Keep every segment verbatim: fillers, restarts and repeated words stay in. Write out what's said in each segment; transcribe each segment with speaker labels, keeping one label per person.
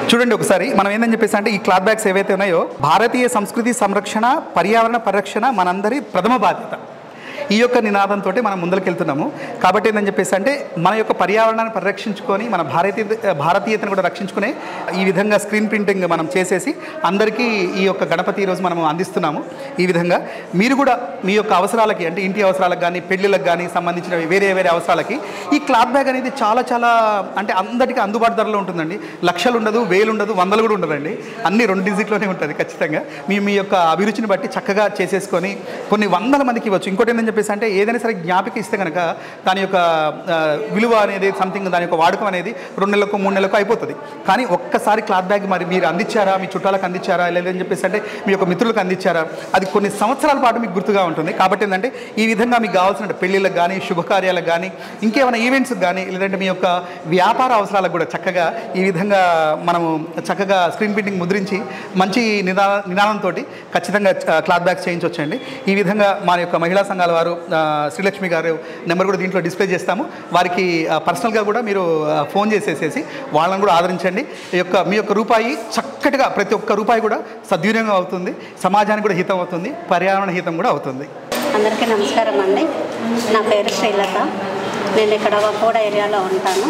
Speaker 1: చూడండి ఒకసారి మనం ఏందని చెప్పేసి అంటే ఈ క్లాత్ బ్యాగ్స్ ఏవైతే ఉన్నాయో భారతీయ సంస్కృతి సంరక్షణ పర్యావరణ పరిరక్షణ మనందరి ప్రథమ బాధ్యత ఈ యొక్క నినాదంతో మనం ముందరికెళ్తున్నాము. కాబట్టి ఏందని చెప్పేసి అంటే మన యొక్క పర్యావరణాన్ని పరిరక్షించుకొని మన భారతీయ భారతీయతను కూడా రక్షించుకునే ఈ విధంగా స్క్రీన్ ప్రింటింగ్ మనం చేసేసి అందరికీ ఈ యొక్క గణపతి ఈరోజు మనం అందిస్తున్నాము. ఈ విధంగా మీరు కూడా మీ యొక్క అవసరాలకి అంటే ఇంటి అవసరాలకు కానీ పెళ్ళిళ్ళకి కానీ సంబంధించిన వేరే వేరే అవసరాలకి ఈ క్లాత్ బ్యాగ్ అనేది చాలా చాలా అంటే అందరికీ అందుబాటు ధరలో ఉంటుందండి. లక్షలు ఉండదు, వేలు ఉండదు, వందలు కూడా ఉండదండి. అన్ని రెండు డిజిట్లోనే ఉంటుంది. ఖచ్చితంగా మీ మీ యొక్క అభిరుచిని బట్టి చక్కగా చేసేసుకొని కొన్ని వందల మందికి ఇవ్వచ్చు. ఇంకోటి ఏంటని చెప్పేసి అంటే ఏదైనా సరే జ్ఞాపిక ఇస్తే కనుక దాని యొక్క విలువ అనేది సంథింగ్ దాని యొక్క వాడకం అనేది రెండు నెలలకు మూడు నెలలకు అయిపోతుంది. కానీ ఒక్కసారి క్లాత్ బ్యాగ్ మరి మీరు అందించారా, మీ చుట్టాలకు అందించారా, లేదని చెప్పేసి అంటే మీ యొక్క మిత్రులకు అందించారా, అది కొన్ని సంవత్సరాల పాటు మీకు గుర్తుగా ఉంటుంది. కాబట్టి ఏంటంటే ఈ విధంగా మీకు కావాల్సిన పెళ్ళిళ్ళకి కానీ శుభకార్యాలకు కానీ ఇంకేమైనా ఈవెంట్స్కి కానీ లేదంటే మీ యొక్క వ్యాపార అవసరాలకు కూడా చక్కగా ఈ విధంగా మనము చక్కగా స్క్రీన్ ప్రింటింగ్ ముద్రించి మంచి నిదా నిదానంతో ఖచ్చితంగా క్లాత్ బ్యాగ్స్ చేయించవచ్చండి. ఈ విధంగా మా యొక్క మహిళా సంఘాల వారు శ్రీలక్ష్మి గారు నెంబర్ కూడా దీంట్లో డిస్ప్లే చేస్తాము. వారికి పర్సనల్గా కూడా మీరు ఫోన్ చేసేసేసి వాళ్ళని కూడా ఆదరించండి. ఈ యొక్క మీ యొక్క రూపాయి చక్కటిగా ప్రతి ఒక్క రూపాయి కూడా సద్వినియోగం అవుతుంది, సమాజానికి కూడా హితం అవుతుంది, పర్యావరణ హితం కూడా అవుతుంది.
Speaker 2: అందరికీ నమస్కారం అండి. నా పేరు శ్రీలత. నేను ఇక్కడ వకోడ ఏరియాలో ఉంటాను.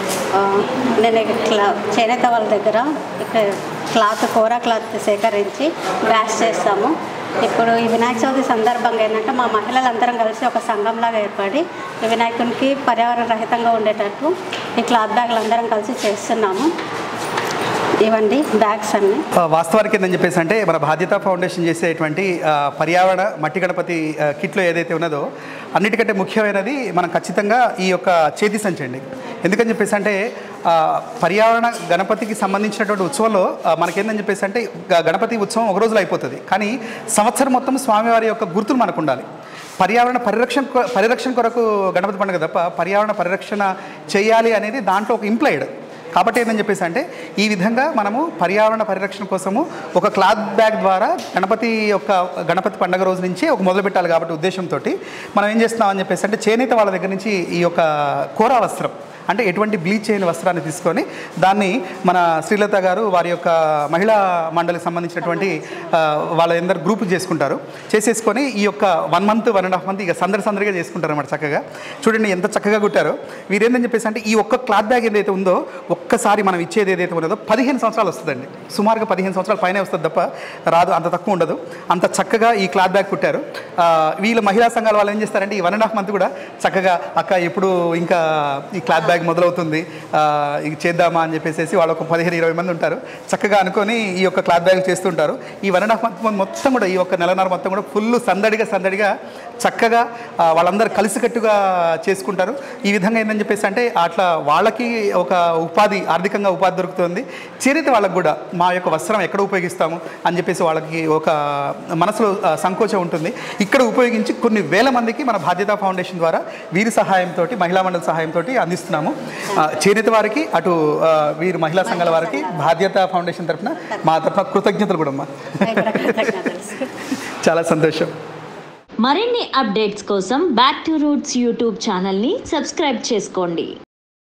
Speaker 2: నేను క్లా చేనేత వాళ్ళ దగ్గర ఇక్కడ క్లాత్ కోరా క్లాత్ సేకరించి బ్యాష్ చేస్తాము. ఇప్పుడు ఈ వినాయక చవితి సందర్భంగా ఏంటంటే మా మహిళలందరం కలిసి ఒక సంఘంలాగా ఏర్పడి ఈ వినాయకునికి పర్యావరణ రహితంగా ఉండేటట్టు ఈ క్లాత్ బ్యాగులు అందరం కలిసి చేస్తున్నాము. ఇవ్వండి బ్యాగ్స్ అన్ని.
Speaker 1: వాస్తవానికి ఏంటని చెప్పేసి అంటే మన బాధ్యత ఫౌండేషన్ చేసేటువంటి పర్యావరణ మట్టి గణపతి కిట్లో ఏదైతే ఉన్నదో అన్నిటికంటే ముఖ్యమైనది మనం ఖచ్చితంగా ఈ యొక్క చేతి సంచి అండి. ఎందుకని చెప్పేసి అంటే పర్యావరణ గణపతికి సంబంధించినటువంటి ఉత్సవంలో మనకేందని చెప్పేసి అంటే గణపతి ఉత్సవం ఒక రోజులో అయిపోతుంది. కానీ సంవత్సరం మొత్తం స్వామివారి యొక్క గుర్తులు మనకు ఉండాలి. పర్యావరణ పరిరక్షణ పరిరక్షణ కొరకు గణపతి పండుగ తప్ప పర్యావరణ పరిరక్షణ చేయాలి అనేది దాంట్లో ఒక ఇంప్లాయిడ్. కాబట్టి ఏంటని చెప్పేసి అంటే ఈ విధంగా మనము పర్యావరణ పరిరక్షణ కోసము ఒక క్లాత్ బ్యాగ్ ద్వారా గణపతి యొక్క గణపతి పండుగ రోజు నుంచి ఒక మొదలు పెట్టాలి. కాబట్టి ఉద్దేశంతో మనం ఏం చేస్తున్నామని చెప్పేసి అంటే చేనేత వాళ్ళ దగ్గర నుంచి ఈ యొక్క కోరా వస్త్రం అంటే ఎటువంటి బ్లీచ్ చేయని వస్త్రాన్ని తీసుకొని దాన్ని మన శ్రీలత గారు వారి యొక్క మహిళా మండలికి సంబంధించినటువంటి వాళ్ళందరూ గ్రూపులు చేసుకుంటారు. చేసేసుకొని ఈ యొక్క one month one and half month ఇక సందడి సందడిగా చేసుకుంటారు అన్నమాట. చక్కగా చూడండి ఎంత చక్కగా కుట్టారో. వీరేందని చెప్పేసి అంటే ఈ ఒక్క క్లాత్ బ్యాగ్ ఏదైతే ఉందో ఒక్కసారి మనం ఇచ్చేది ఏదైతే ఉన్నదో పదిహేను సంవత్సరాలు వస్తుందండి. సుమారుగా పదిహేను సంవత్సరాల పైన వస్తుంది తప్ప రాదు, అంత తక్కువ ఉండదు. అంత చక్కగా ఈ క్లాత్ బ్యాగ్ కుట్టారు. వీళ్ళ మహిళా సంఘాల వాళ్ళు ఏం చేస్తారంటే ఈ వన్ అండ్ హాఫ్ మంత్ కూడా చక్కగా అక్క ఎప్పుడు ఇంకా ఈ క్లాత్ బ్యాగ్ మొదలవుతుంది ఇది చేద్దామా అని చెప్పేసి వాళ్ళు ఒక పదిహేను ఇరవై మంది ఉంటారు. చక్కగా అనుకొని ఈ యొక్క క్లాత్ బ్యాగ్ చేస్తుంటారు. ఈ వన్ అండ్ హాఫ్ మంత్ మొత్తం కూడా ఈ యొక్క నెలన్నర మొత్తం కూడా ఫుల్ సందడిగా సందడిగా చక్కగా వాళ్ళందరూ కలిసికట్టుగా చేసుకుంటారు. ఈ విధంగా ఏంటని చెప్పేసి అంటే అట్లా వాళ్ళకి ఒక ఉపాధి ఆర్థికంగా ఉపాధి దొరుకుతుంది. చేనేత వాళ్ళకు కూడా మా యొక్క వస్త్రం ఎక్కడ ఉపయోగిస్తాము అని చెప్పేసి వాళ్ళకి ఒక మనసులో సంకోచం ఉంటుంది. ఇక్కడ ఉపయోగించి కొన్ని వేల మందికి మన బాధ్యత ఫౌండేషన్ ద్వారా వీరి సహాయంతో మహిళా మండలి సహాయంతో అందిస్తున్నాము. చేనేత వారికి అటు వీరు మహిళా సంఘాల వారికి బాధ్యత ఫౌండేషన్ తరఫున మా తరఫున కృతజ్ఞతలు కూడా అమ్మా. చాలా సంతోషం.
Speaker 3: మరిన్ని అప్డేట్స్ కోసం బ్యాక్ టు రూట్స్ యూట్యూబ్ ఛానల్ని సబ్స్క్రైబ్ చేసుకోండి.